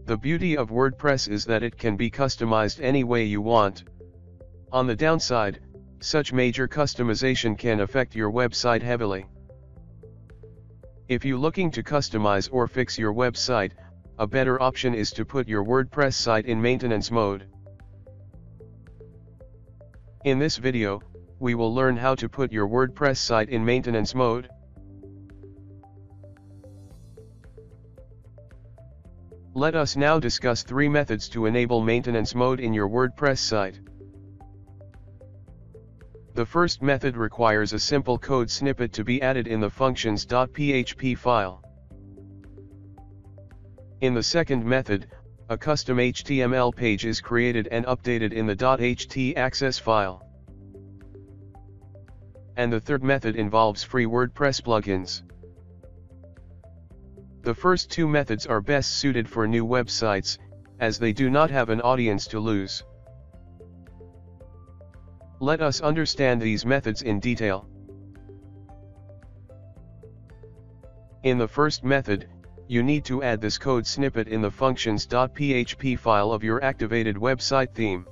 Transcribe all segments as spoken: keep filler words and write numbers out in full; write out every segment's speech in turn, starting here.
The beauty of WordPress is that it can be customized any way you want. On the downside, such major customization can affect your website heavily. If you're looking to customize or fix your website, a better option is to put your WordPress site in maintenance mode. In this video, we will learn how to put your WordPress site in maintenance mode. Let us now discuss three methods to enable maintenance mode in your WordPress site. The first method requires a simple code snippet to be added in the functions.php file. In the second method, a custom H T M L page is created and updated in the .htaccess file. And the third method involves free WordPress plugins. The first two methods are best suited for new websites, as they do not have an audience to lose. Let us understand these methods in detail. In the first method, you need to add this code snippet in the functions.php file of your activated website theme.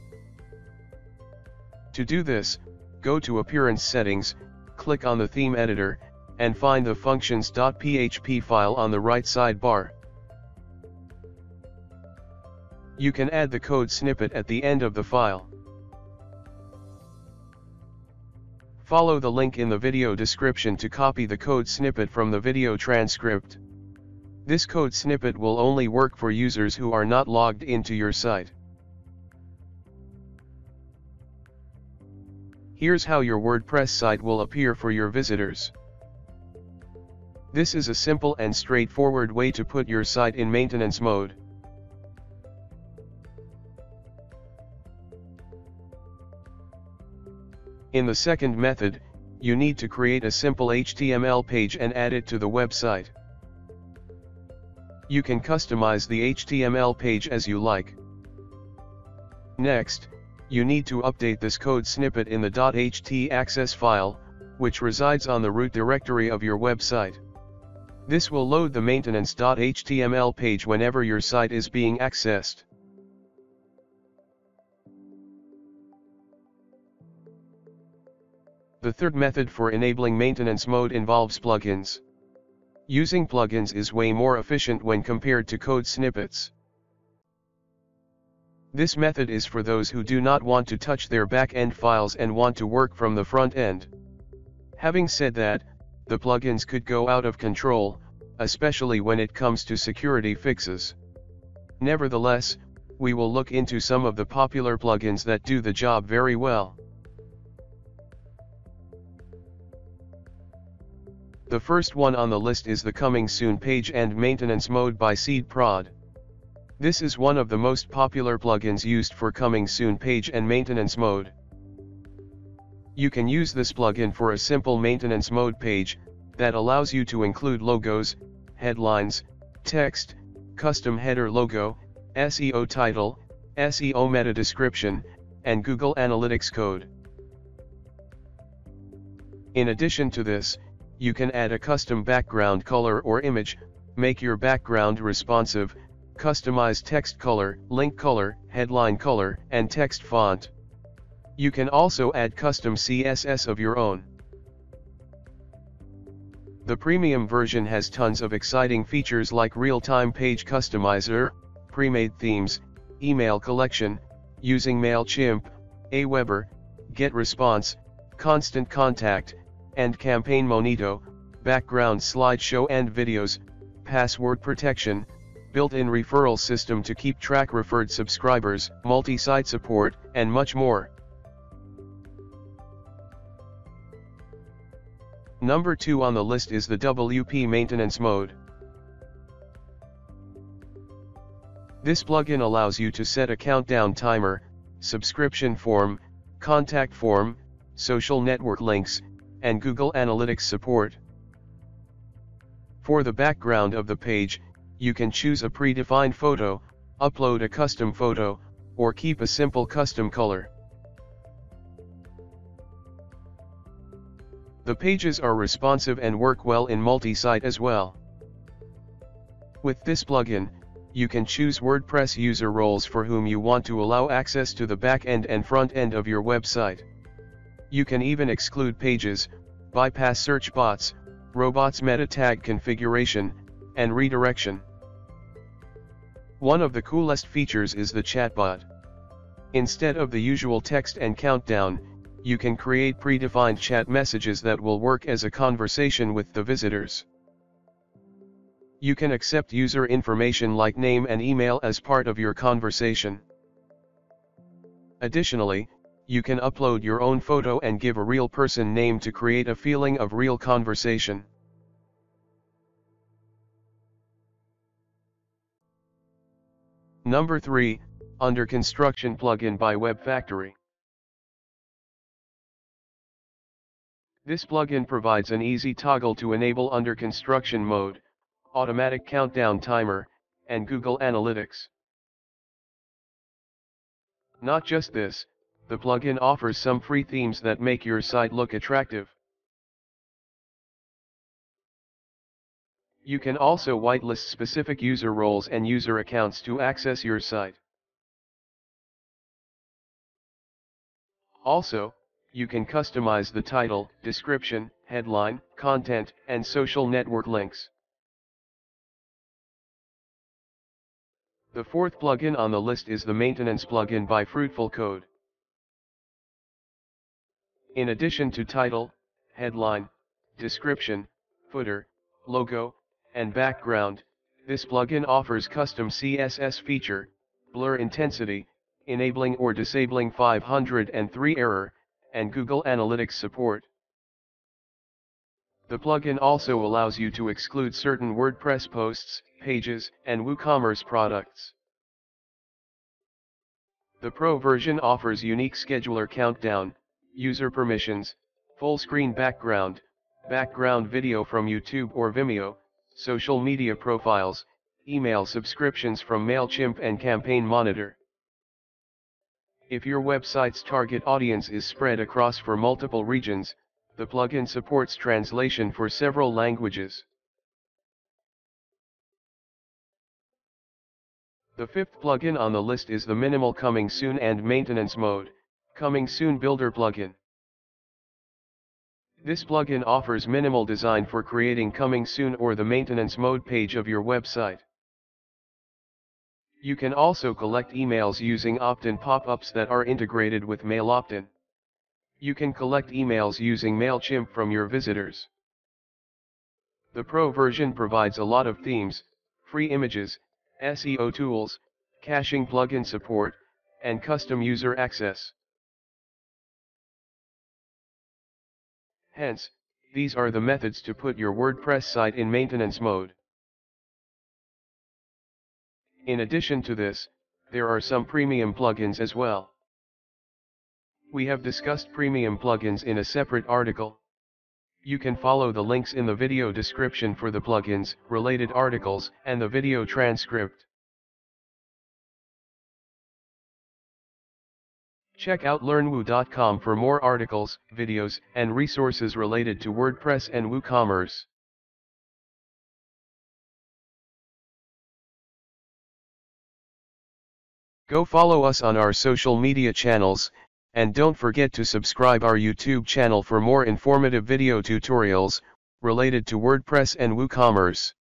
To do this, go to Appearance Settings, click on the Theme Editor, and find the functions.php file on the right sidebar. You can add the code snippet at the end of the file. Follow the link in the video description to copy the code snippet from the video transcript. This code snippet will only work for users who are not logged into your site. Here's how your WordPress site will appear for your visitors. This is a simple and straightforward way to put your site in maintenance mode. In the second method, you need to create a simple H T M L page and add it to the website. You can customize the H T M L page as you like. Next, you need to update this code snippet in the .htaccess file, which resides on the root directory of your website. This will load the maintenance.html page whenever your site is being accessed. The third method for enabling maintenance mode involves plugins. Using plugins is way more efficient when compared to code snippets. This method is for those who do not want to touch their back-end files and want to work from the front end. Having said that, the plugins could go out of control, especially when it comes to security fixes. Nevertheless, we will look into some of the popular plugins that do the job very well. The first one on the list is the Coming Soon Page and Maintenance Mode by SeedProd. This is one of the most popular plugins used for Coming Soon Page and Maintenance Mode. You can use this plugin for a simple maintenance mode page that allows you to include logos, headlines, text, custom header logo, S E O title, S E O meta description, and Google Analytics code. In addition to this, you can add a custom background color or image, make your background responsive, customize text color, link color, headline color, and text font. You can also add custom C S S of your own. The premium version has tons of exciting features like real-time page customizer, pre-made themes, email collection, using MailChimp, Aweber, GetResponse, Constant Contact, and Campaign Monito, background slideshow and videos, password protection, built-in referral system to keep track referred subscribers, multi-site support, and much more. Number two on the list is the W P Maintenance Mode. This plugin allows you to set a countdown timer, subscription form, contact form, social network links, and Google Analytics support. For the background of the page, you can choose a predefined photo, upload a custom photo, or keep a simple custom color. The pages are responsive and work well in multi-site as well. With this plugin, You can choose WordPress user roles for whom you want to allow access to the back end and front end of your website. You can even exclude pages, bypass search bots, robots meta tag configuration, and redirection. One of the coolest features is the chatbot. Instead of the usual text and countdown, you can create predefined chat messages that will work as a conversation with the visitors. You can accept user information like name and email as part of your conversation. Additionally, you can upload your own photo and give a real person name to create a feeling of real conversation. Number three, Under Construction plugin by Web Factory. This plugin provides an easy toggle to enable under construction mode, automatic countdown timer, and Google Analytics. Not just this, the plugin offers some free themes that make your site look attractive. You can also whitelist specific user roles and user accounts to access your site. Also, you can customize the title, description, headline, content, and social network links. The fourth plugin on the list is the Maintenance plugin by Fruitful Code. In addition to title, headline, description, footer, logo, and background, this plugin offers custom C S S feature, blur intensity, enabling or disabling five hundred three error, and Google Analytics support. The plugin also allows you to exclude certain WordPress posts, pages, and WooCommerce products. The Pro version offers unique scheduler countdown, user permissions, full screen background, background video from YouTube or Vimeo, social media profiles, email subscriptions from MailChimp and Campaign Monitor. If your website's target audience is spread across for multiple regions, the plugin supports translation for several languages. The fifth plugin on the list is the Minimal Coming Soon and Maintenance Mode, Coming Soon Builder plugin. This plugin offers minimal design for creating Coming Soon or the Maintenance Mode page of your website. You can also collect emails using opt-in pop-ups that are integrated with Mail Opt-in. You can collect emails using MailChimp from your visitors. The Pro version provides a lot of themes, free images, S E O tools, caching plugin support, and custom user access. Hence, these are the methods to put your WordPress site in maintenance mode. In addition to this, there are some premium plugins as well. We have discussed premium plugins in a separate article. You can follow the links in the video description for the plugins, related articles, and the video transcript. Check out learn woo dot com for more articles, videos, and resources related to WordPress and WooCommerce. Go follow us on our social media channels, and don't forget to subscribe our YouTube channel for more informative video tutorials related to WordPress and WooCommerce.